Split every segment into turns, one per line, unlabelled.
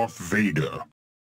Darth Vader.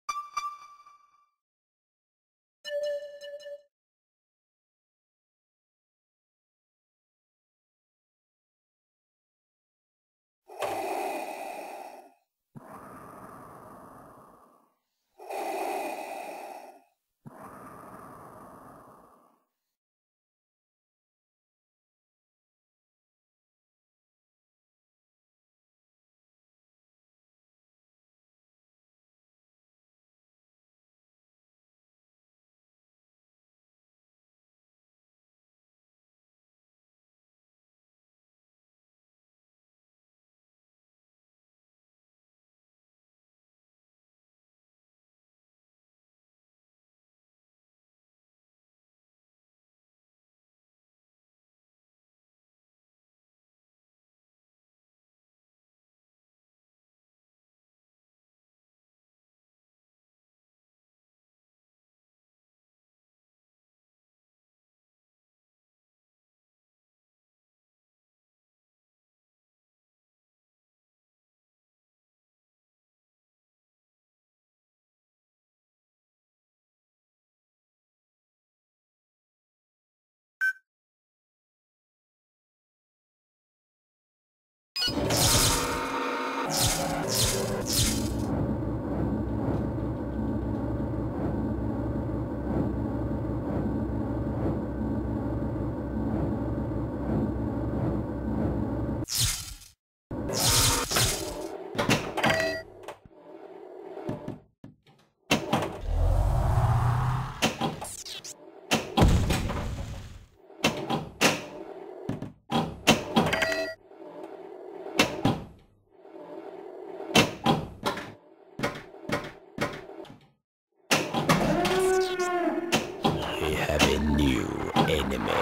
We have a new enemy.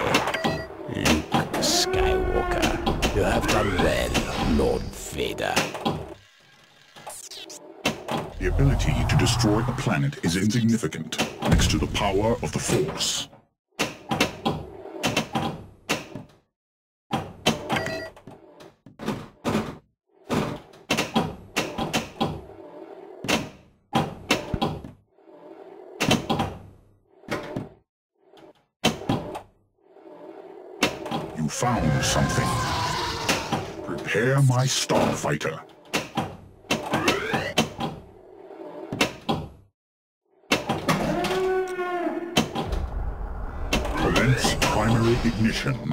Luke Skywalker. You have done well, Lord Vader.
The ability to destroy a planet is insignificant next to the power of the Force. You found something. Prepare my starfighter. Commence primary ignition.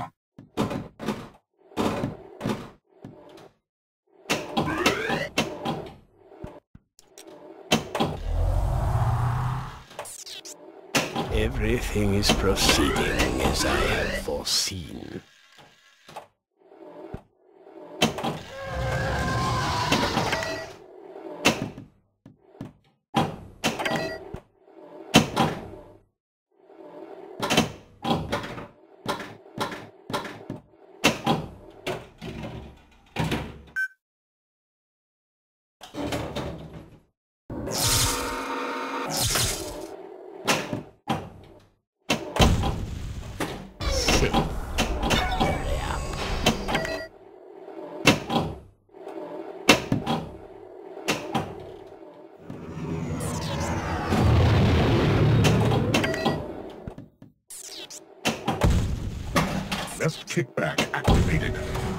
Everything is proceeding as I have foreseen.
Left kickback activated.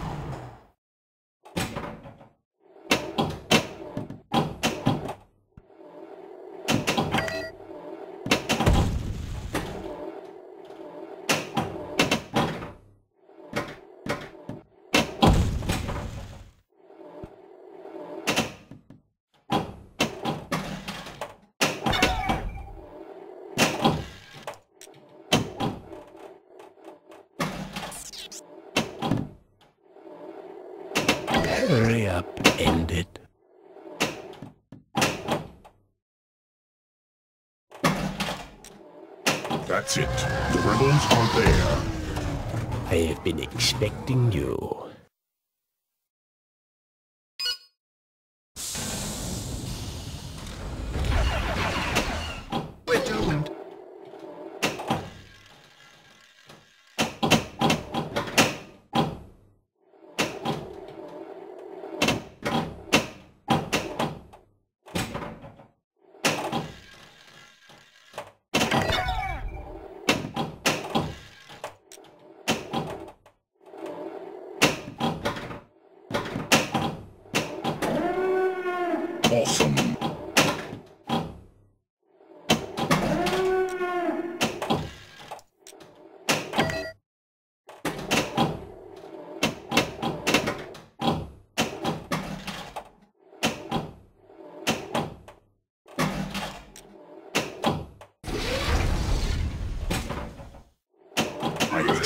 Hurry up, end it.
That's it. The rebels are there.
I have been expecting you.
We're doomed.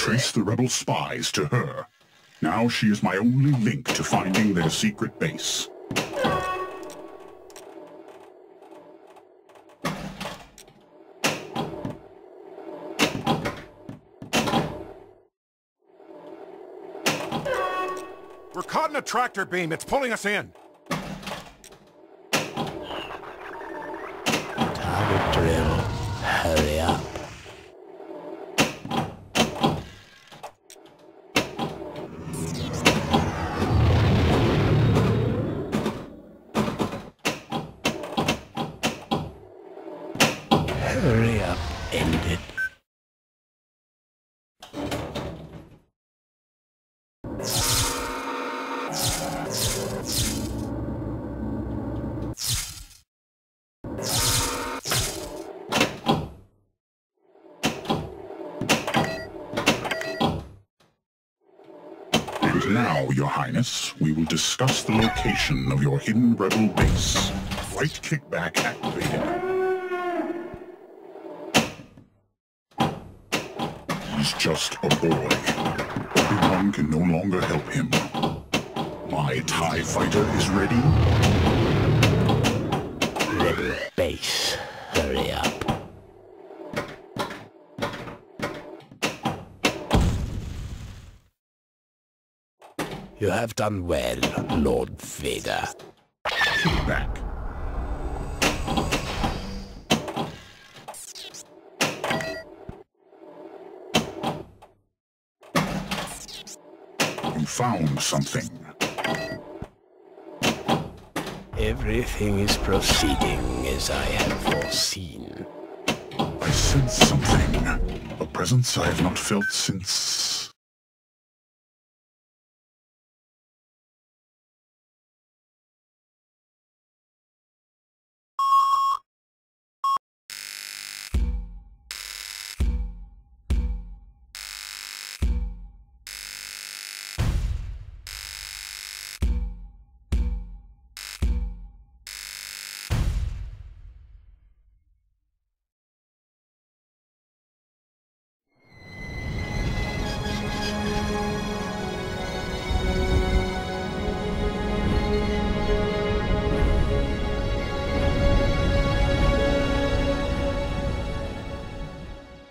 traced the rebel spies to her. Now she is my only link to finding their secret base.
We're caught in a tractor beam. It's pulling us in.
Target drill. Hurry up. Hurry up. End it.
And now, Your Highness, we will discuss the location of your hidden rebel base. Right kickback activated. He's just a boy. Obi-Wan can no longer help him. My TIE fighter is ready.
Rebel base. Hurry up. You have done well, Lord Vader.
Kickback. You found something.
Everything is proceeding as I had foreseen.
I sense something. A presence I have not felt since...